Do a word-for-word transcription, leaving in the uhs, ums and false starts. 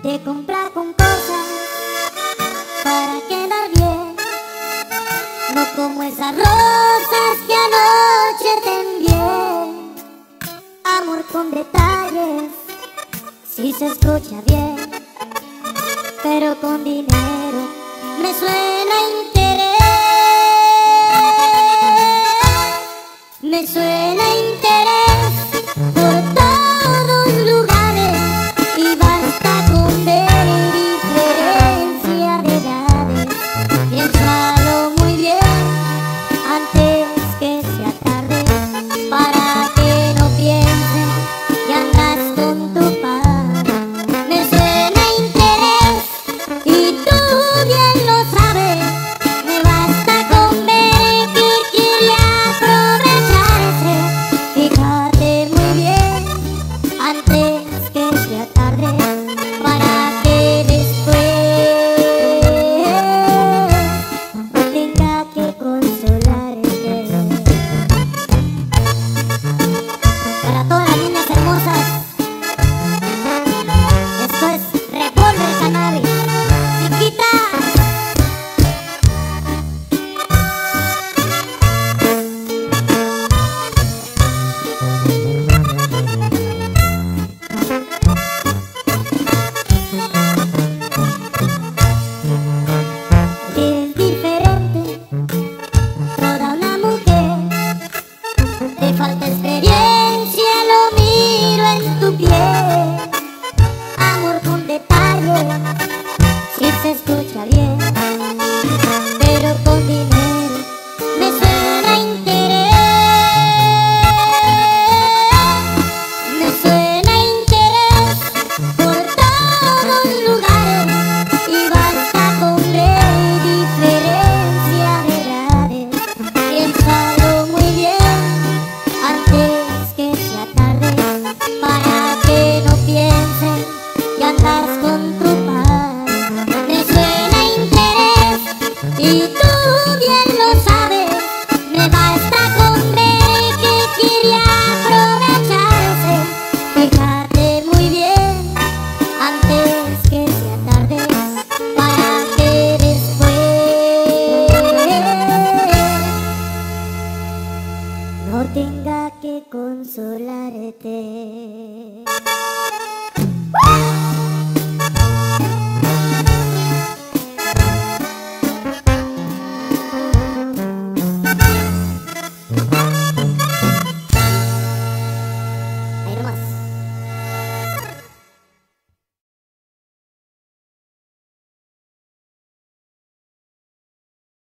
Te compra con cosas para quedar bien, no como esas rosas que anoche te envié. Amor con detalles, si se escucha bien, pero con dinero me suena interés. Me suena interés por todos lugares, y basta con ver diferencia de edades. Piénsalo muy bien antes que sea tarde, para que no pienses que andas con tu padre. Me suena interés y tú bien lo sabes. Me basta con ver que quiere aprovecharse. Fíjate muy bien antes que sea tarde, para que después no tenga que consolarte. Para todas las niñas hermosas, esto es Revólver Cannabis. Chiquita. Es diferente toda una mujer, te falta experiencia, lo miro en tu piel. Amor con detalle, si se escucha bien, pero con dinero me suena interés. Me suena interés por todos lugares, y basta con ver diferencia de edades. Piénsalo muy bien antes que sea tarde, para que no piensen que andas con